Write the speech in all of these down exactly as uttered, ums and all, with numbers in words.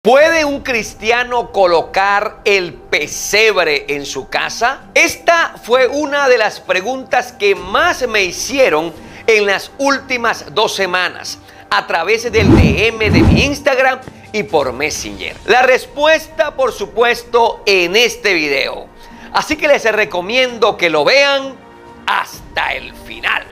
¿Puede un cristiano colocar el pesebre en su casa? Esta fue una de las preguntas que más me hicieron en las últimas dos semanas a través del D M de mi Instagram y por Messenger. La respuesta, por supuesto, en este video. Así que les recomiendo que lo vean hasta el final.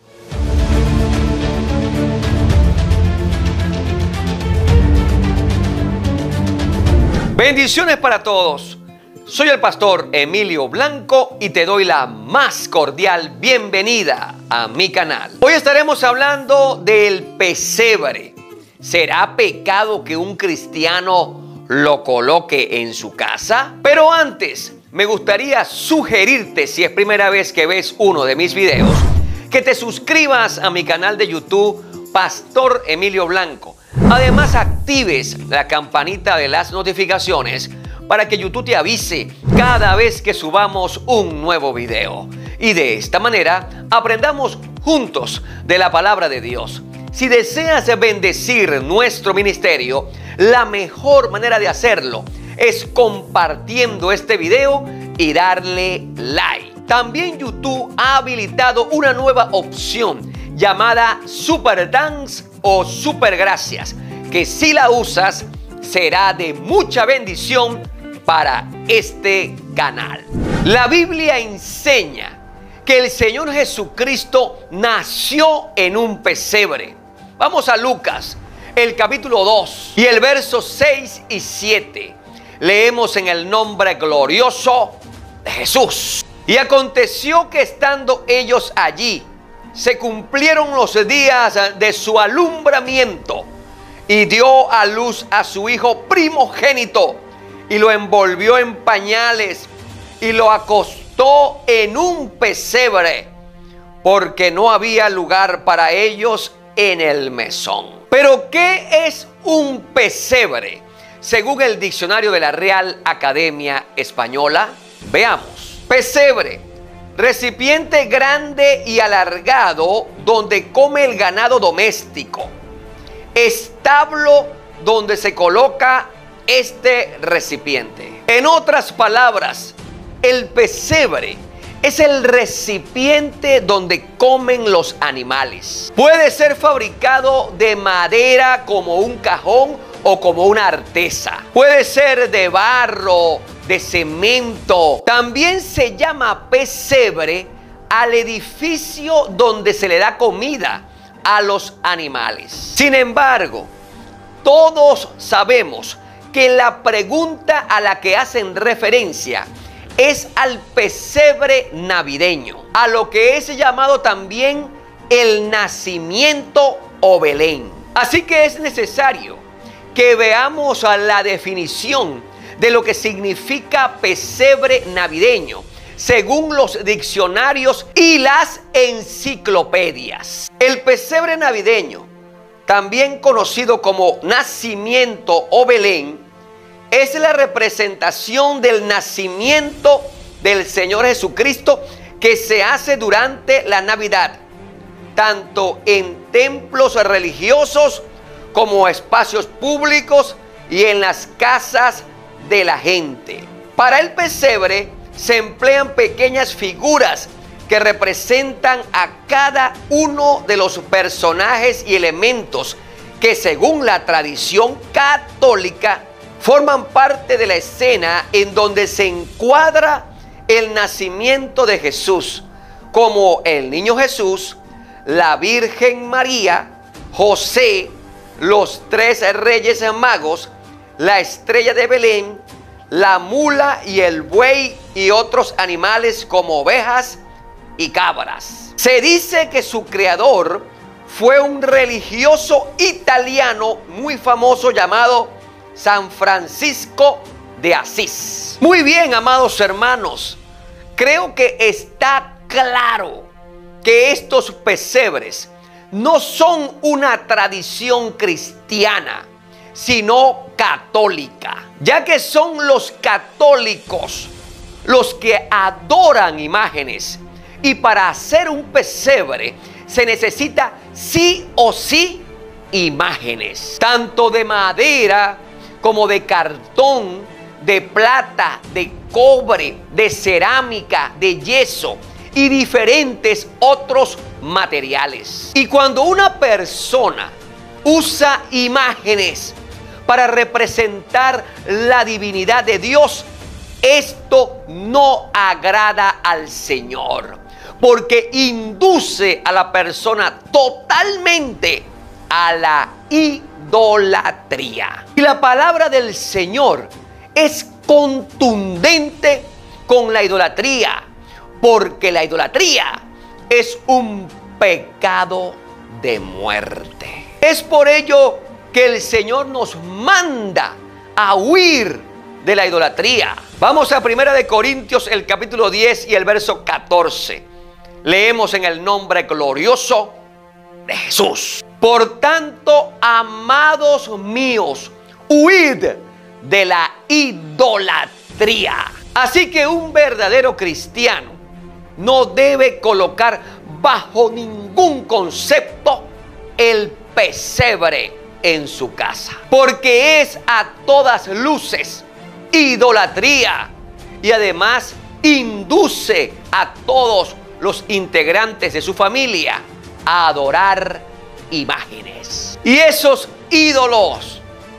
Bendiciones para todos. Soy el pastor Emilio Blanco y te doy la más cordial bienvenida a mi canal. Hoy estaremos hablando del pesebre. ¿Será pecado que un cristiano lo coloque en su casa? Pero antes, me gustaría sugerirte, si es primera vez que ves uno de mis videos, que te suscribas a mi canal de YouTube, Pastor Emilio Blanco. Además, actives la campanita de las notificaciones para que YouTube te avise cada vez que subamos un nuevo video. Y de esta manera aprendamos juntos de la palabra de Dios. Si deseas bendecir nuestro ministerio, la mejor manera de hacerlo es compartiendo este video y darle like. También YouTube ha habilitado una nueva opción llamada Super Thanks o Super Gracias, que si la usas será de mucha bendición para este canal. La Biblia enseña que el Señor Jesucristo nació en un pesebre. Vamos a Lucas, el capítulo dos y el verso seis y siete. Leemos en el nombre glorioso de Jesús. Y aconteció que estando ellos allí, se cumplieron los días de su alumbramiento, y dio a luz a su hijo primogénito, y lo envolvió en pañales, y lo acostó en un pesebre, porque no había lugar para ellos en el mesón. Pero ¿qué es un pesebre? Según el diccionario de la Real Academia Española, veamos. Pesebre: recipiente grande y alargado donde come el ganado doméstico. Establo donde se coloca este recipiente. En otras palabras, el pesebre es el recipiente donde comen los animales. Puede ser fabricado de madera como un cajón o como una artesa. Puede ser de barro, de cemento. También se llama pesebre al edificio donde se le da comida a los animales. Sin embargo, todos sabemos que la pregunta a la que hacen referencia es al pesebre navideño, a lo que es llamado también el nacimiento o Belén. Así que es necesario que veamos la definición de lo que significa pesebre navideño, según los diccionarios y las enciclopedias. El pesebre navideño, también conocido como nacimiento o Belén, es la representación del nacimiento del Señor Jesucristo que se hace durante la Navidad, tanto en templos religiosos como espacios públicos y en las casas de la gente. Para el pesebre se emplean pequeñas figuras que representan a cada uno de los personajes y elementos que, según la tradición católica, forman parte de la escena en donde se encuadra el nacimiento de Jesús, como el niño Jesús, la Virgen María, José, los tres reyes magos, la estrella de Belén, la mula y el buey y otros animales como ovejas y cabras. Se dice que su creador fue un religioso italiano muy famoso llamado San Francisco de Asís. Muy bien, amados hermanos, creo que está claro que estos pesebres no son una tradición cristiana, sino católica, ya que son los católicos los que adoran imágenes, y para hacer un pesebre se necesita sí o sí imágenes, tanto de madera como de cartón, de plata, de cobre, de cerámica, de yeso y diferentes otros materiales. Y cuando una persona usa imágenes para representar la divinidad de Dios, esto no agrada al Señor, porque induce a la persona totalmente a la idolatría. Y la palabra del Señor es contundente con la idolatría, porque la idolatría es un pecado de muerte. Es por ello que el Señor nos manda a huir de la idolatría. Vamos a Primera de Corintios, el capítulo diez y el verso catorce. Leemos en el nombre glorioso de Jesús. Por tanto, amados míos, huid de la idolatría. Así que un verdadero cristiano no debe colocar bajo ningún concepto el pesebre en su casa, porque es a todas luces idolatría y además induce a todos los integrantes de su familia a adorar imágenes. Y esos ídolos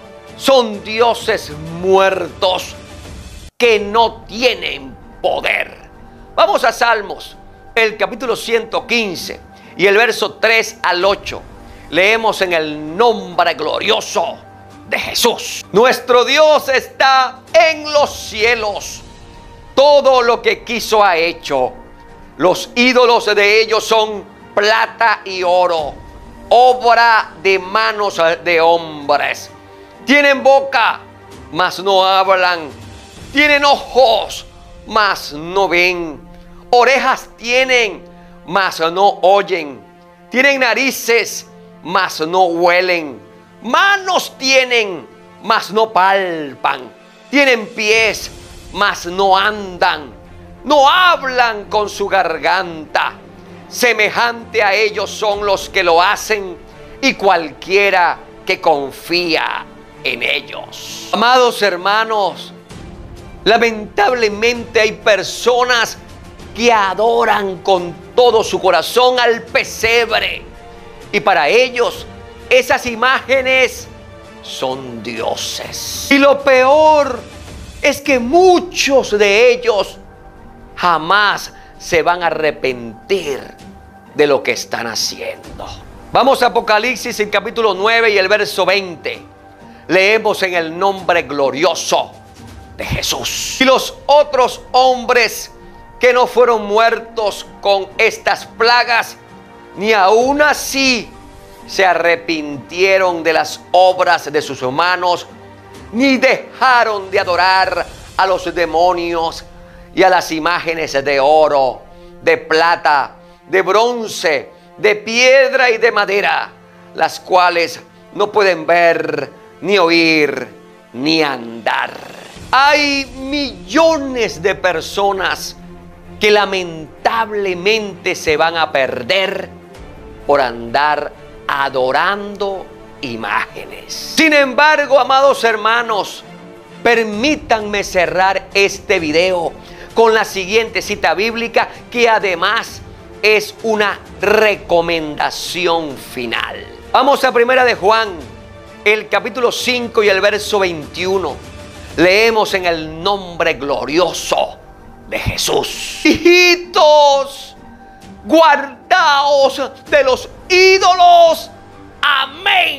son dioses muertos que no tienen poder. Vamos a Salmos, el capítulo ciento quince y el verso tres al ocho. Leemos en el nombre glorioso de Jesús. Nuestro Dios está en los cielos. Todo lo que quiso ha hecho. Los ídolos de ellos son plata y oro, obra de manos de hombres. Tienen boca, mas no hablan. Tienen ojos, mas no ven. Orejas tienen, mas no oyen. Tienen narices, mas no huelen. Manos tienen, mas no palpan. Tienen pies, mas no andan. No hablan con su garganta. Semejante a ellos son los que lo hacen y cualquiera que confía en ellos. Amados hermanos, lamentablemente hay personas que adoran con todo su corazón al pesebre. Y para ellos, esas imágenes son dioses. Y lo peor es que muchos de ellos jamás se van a arrepentir de lo que están haciendo. Vamos a Apocalipsis, el capítulo nueve y el verso veinte. Leemos en el nombre glorioso de Jesús. Y los otros hombres que no fueron muertos con estas plagas, ni aún así se arrepintieron de las obras de sus manos, ni dejaron de adorar a los demonios y a las imágenes de oro, de plata, de bronce, de piedra y de madera, las cuales no pueden ver, ni oír, ni andar. Hay millones de personas que lamentablemente se van a perder por andar adorando imágenes. Sin embargo, amados hermanos, permítanme cerrar este video con la siguiente cita bíblica, que además es una recomendación final. Vamos a Primera de Juan, el capítulo cinco y el verso veintiuno. Leemos en el nombre glorioso de Jesús. Hijitos, guardaos de los ídolos. Amén.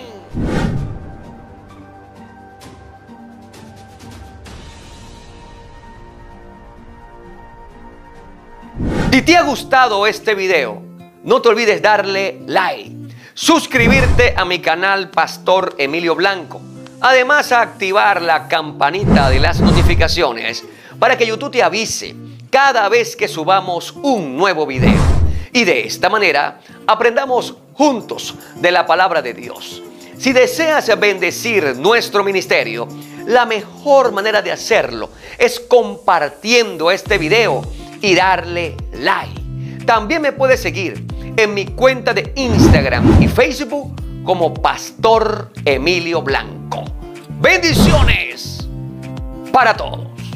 Si te ha gustado este video, no te olvides darle like, suscribirte a mi canal Pastor Emilio Blanco, además a activar la campanita de las notificaciones para que YouTube te avise cada vez que subamos un nuevo video. Y de esta manera aprendamos juntos de la palabra de Dios. Si deseas bendecir nuestro ministerio, la mejor manera de hacerlo es compartiendo este video y darle like. También me puedes seguir en mi cuenta de Instagram y Facebook como Pastor Emilio Blanco. Bendiciones para todos.